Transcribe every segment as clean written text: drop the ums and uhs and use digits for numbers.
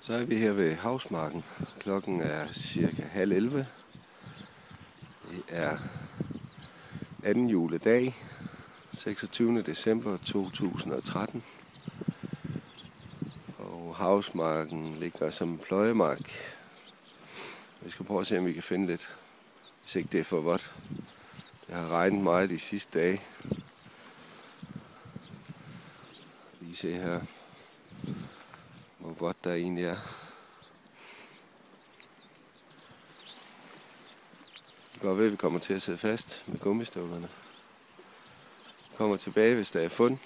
Så er vi her ved Havsmarken. Klokken er cirka 10:30. Det er anden juledag, 26. december 2013. Og Havsmarken ligger som en pløjemark. Vi skal prøve at se, om vi kan finde lidt, hvis ikke det er for vådt. Det har regnet meget de sidste dage. Lige se her, hvor vådt der egentlig er. Det går ved, at vi kommer til at sidde fast med gummistøvlerne. Vi kommer tilbage, hvis der er fund.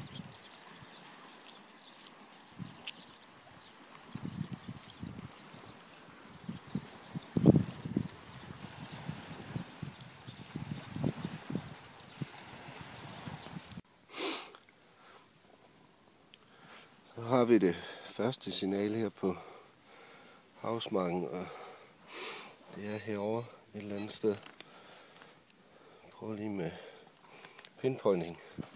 Så har vi det første signal her på Havsmarken, og det er herovre et eller andet sted. Prøv lige med pinpointing.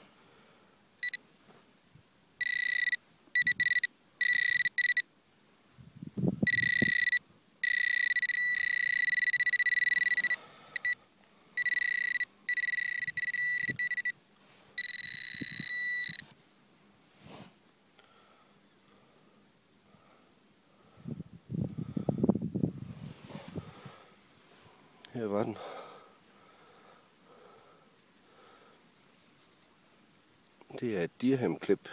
Her var den. Det er et dirhamklip.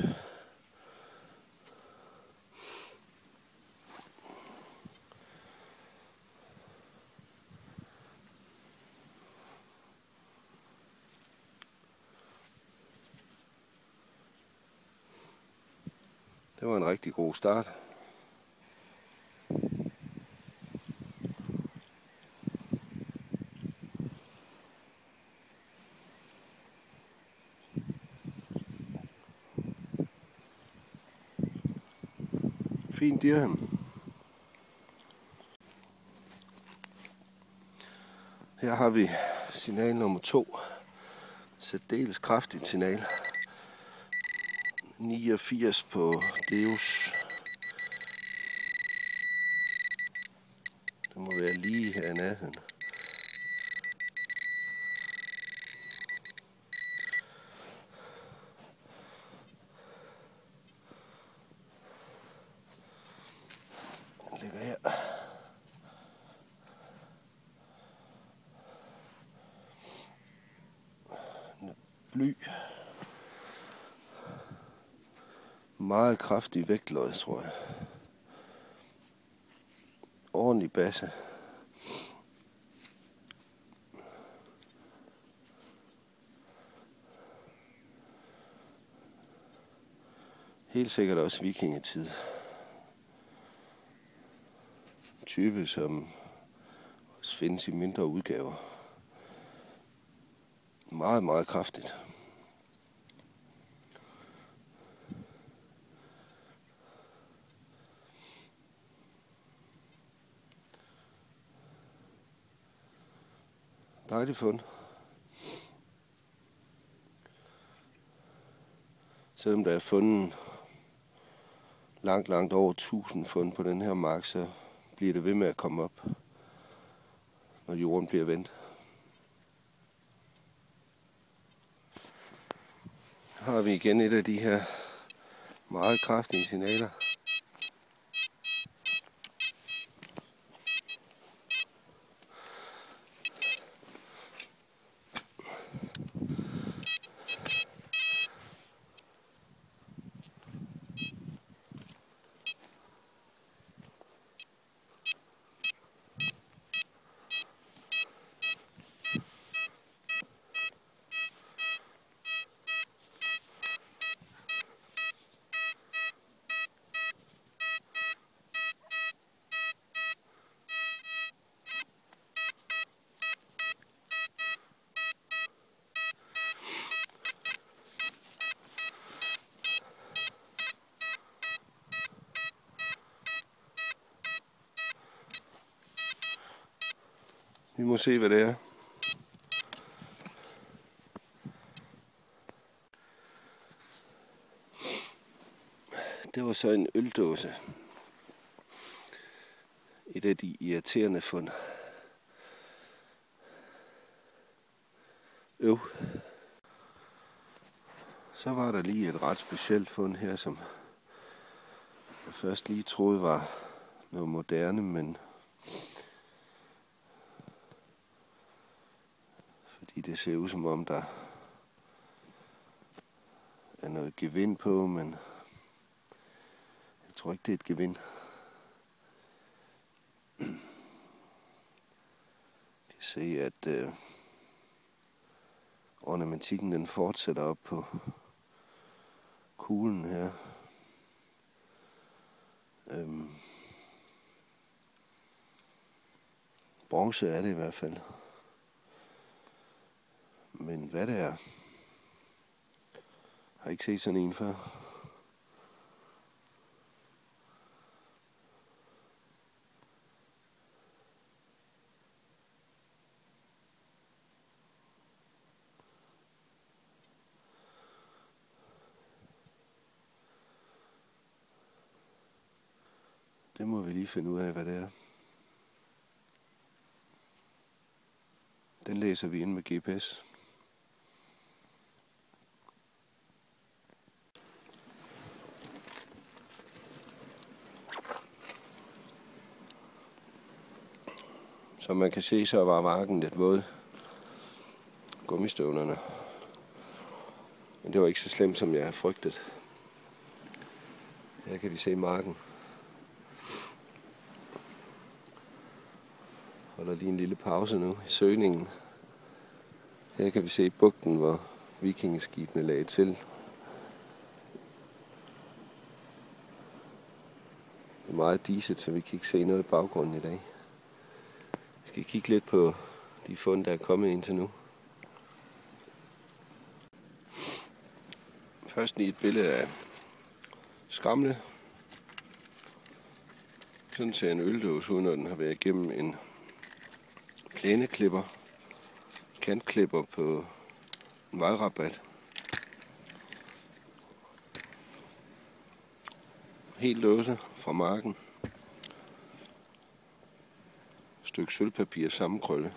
Det var en rigtig god start. Fin dirham. Her har vi signal nummer 2. Særdeles kraftigt signal. 89 på Deus. Det må være lige her i nærheden. Den ligger her. Bly. Meget kraftig vægtløg, tror jeg. Ordentlig basse. Helt sikkert også vikingetid. Type, som også findes i mindre udgaver. Meget, meget kraftigt. Dejligt fund. Selvom der er fundet langt over 1000 fund på den her mark, så bliver det ved med at komme op, når jorden bliver vendt. Så har vi igen et af de her meget kraftige signaler. Vi må se, hvad det er. Det var så en øldåse. et af de irriterende fund. Så var der lige et ret specielt fund her, som jeg først lige troede var noget moderne, men fordi det ser ud som om der er noget gevind på, men jeg tror ikke det er et gevind. Jeg kan se at ornamentikken den fortsætter op på kuglen her. Bronze er det i hvert fald. Men hvad det er, har ikke set sådan en før. Det må vi lige finde ud af, hvad det er. Den læser vi ind med GPS. Som man kan se, så var marken lidt våd. Gummistøvlerne. Men det var ikke så slemt, som jeg havde frygtet. Her kan vi se marken. Holder lige en lille pause nu i søgningen. Her kan vi se bugten, hvor vikingeskibene lagde til. Det er meget diset, så vi kan ikke se noget i baggrunden i dag. Vi skal kigge lidt på de fund, der er kommet indtil nu. Først lige et billede af skramle. Sådan ser en øldåse ud, når den har været igennem en plæneklipper, kantklipper på en vejrabat. Helt dåse fra marken. Et stykke sølvpapir sammenkrøllet.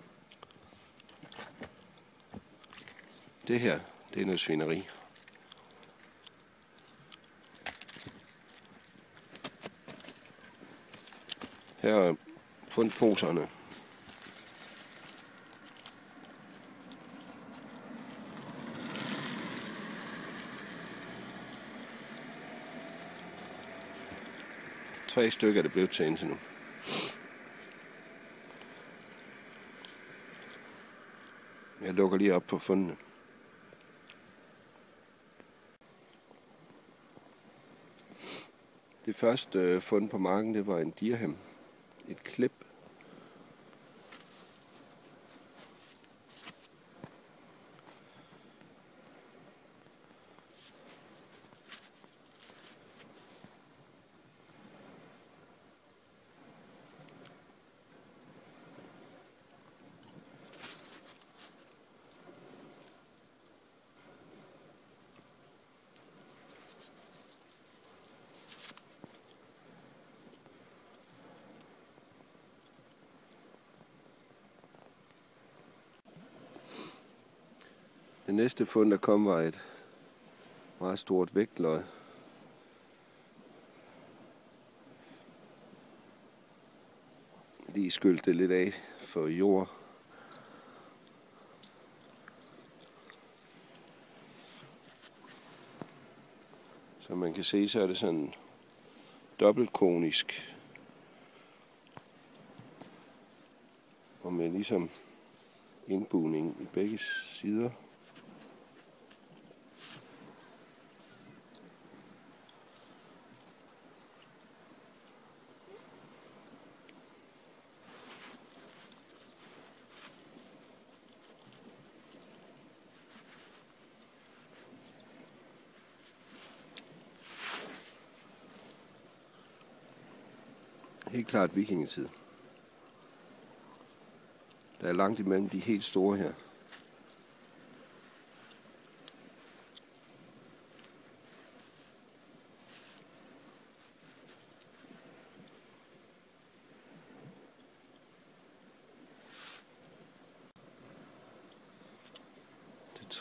Det her, det er noget svineri. Her er fundposerne. Tre stykker er det blevet til indtil nu. Jeg lukker lige op på fundene. Det første fund på marken, det var en dirham. Et klip. Det næste fund, der kom, var et meget stort vægtlod. Lige skyldte det lidt af for jord. Som man kan se, så er det sådan dobbeltkonisk. Og med ligesom indbugning i begge sider. Helt klart vikingetid. Der er langt imellem de helt store her.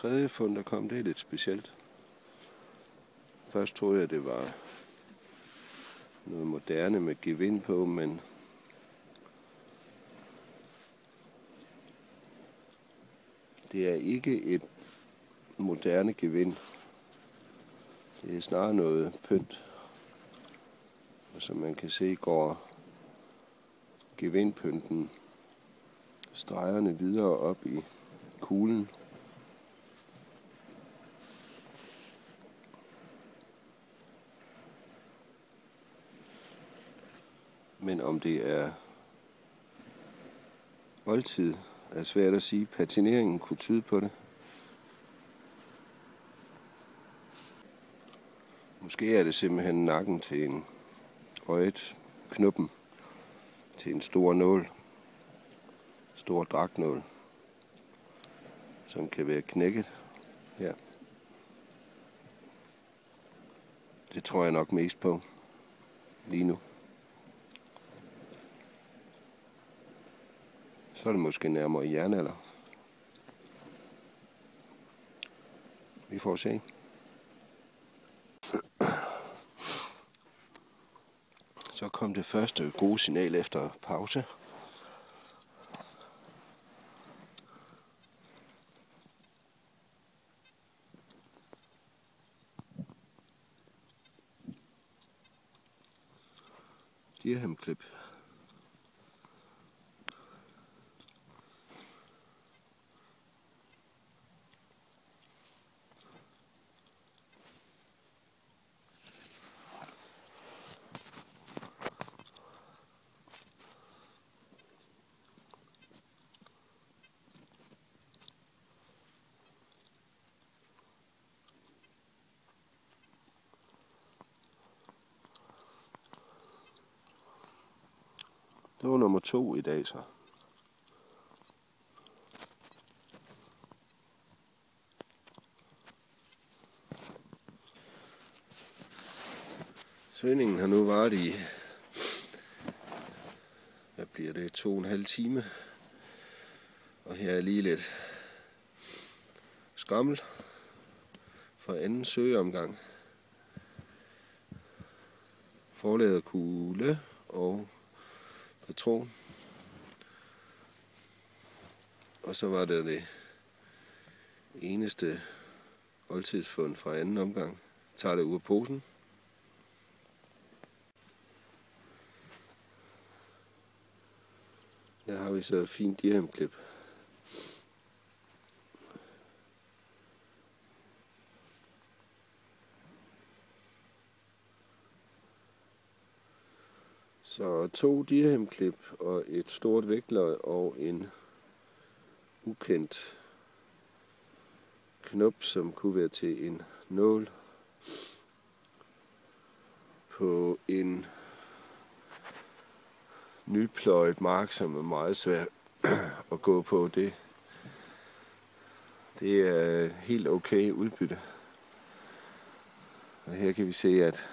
tredje fund, der kom, det er lidt specielt. Først troede jeg, det var noget moderne med gevind på, men det er ikke et moderne gevind. Det er snarere noget pynt. Og som man kan se, går gevindpynten stregerne videre op i kuglen. Men om det er oldtid, er svært at sige. Patineringen kunne tyde på det. Måske er det simpelthen nakken til en øjet, knuppen til en stor nål, stor dragtnål, som kan være knækket her. Det tror jeg nok mest på lige nu. Så er det måske nærmere jernalder. Vi får se. Så kom det første gode signal efter pause. Dirham-klip. Det var nummer 2 i dag så. Svømningen har nu varet i, hvad bliver det, 2,5 timer. Og her er lige lidt skrammel fra anden søgeomgang. Forladerkugle og patron. Og så var det eneste oldtidsfund fra anden omgang. Tager det ud af posen. Her har vi så et fint dirham-klip. Så 2 dirham-klip og et stort vægtløg og en ukendt knop, som kunne være til en nål på en nypløjet mark, som er meget svært at gå på. Det er helt okay udbytte. Og her kan vi se, at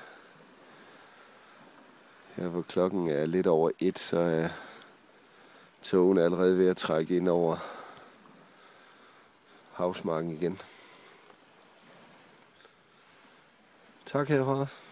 her hvor klokken er lidt over 1, så er togene allerede ved at trække ind over havsmarken igen. Tak herfra.